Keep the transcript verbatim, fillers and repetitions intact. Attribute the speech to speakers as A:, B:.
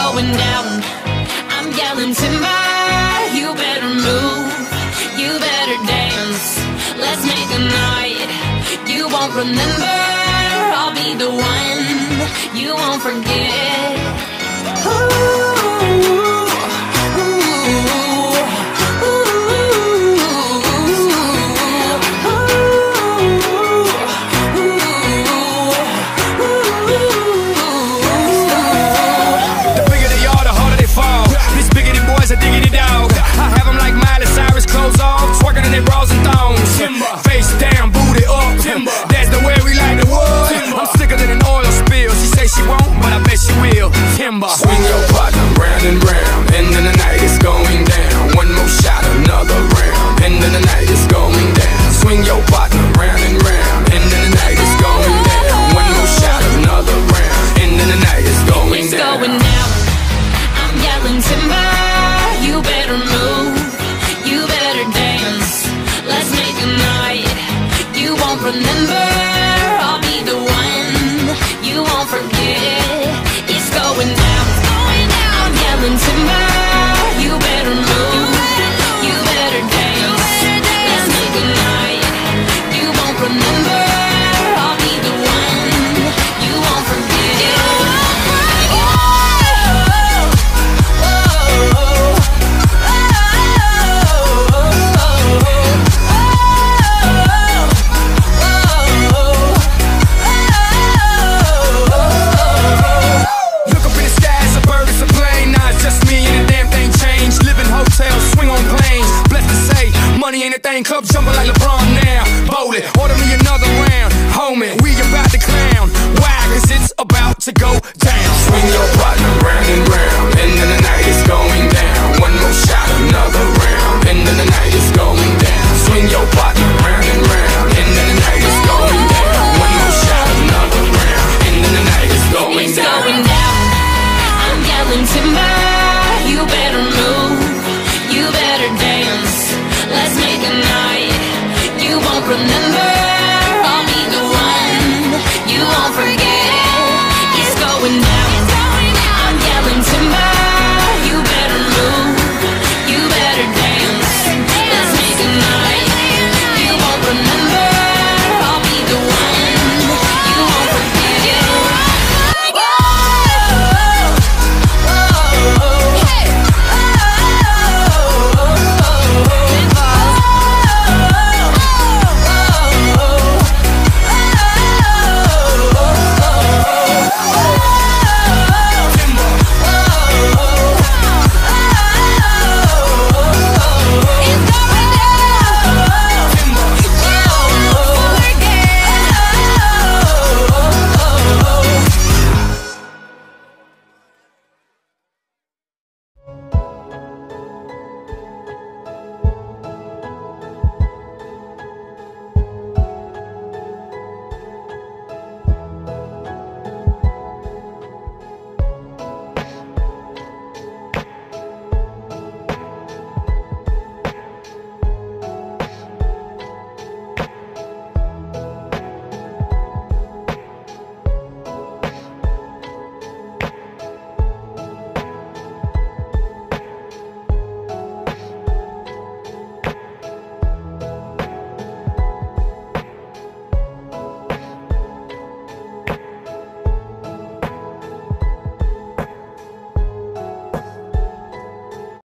A: going down. I'm yelling timber, you better move, you better dance. Let's make a night you won't remember. I'll be the one you won't forget. Ooh.
B: Swing your partner round and round, and then the night is going down. One more shot, another round, and then the night is going down. Swing your partner round and round, and then the night is going down. One more shot, another round, and then the night is going
A: it's
B: down.
A: Going down. I'm yelling timber, you better move, you better dance. Let's make a night you won't remember. I'll be the one you won't forget. It's going down. I'm yelling timber, you better move, you better dance. Let's make a night you won't remember. I'll be the one you won't forget.
B: Money ain't a thing, club jumping like LeBron now. Bowl it, order me another round.